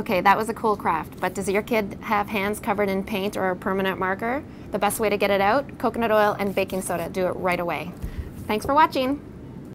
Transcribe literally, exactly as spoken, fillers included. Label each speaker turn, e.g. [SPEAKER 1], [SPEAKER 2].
[SPEAKER 1] Okay, that was a cool craft, but does your kid have hands covered in paint or a permanent marker? The best way to get it out, coconut oil and baking soda. Do it right away. Thanks for watching.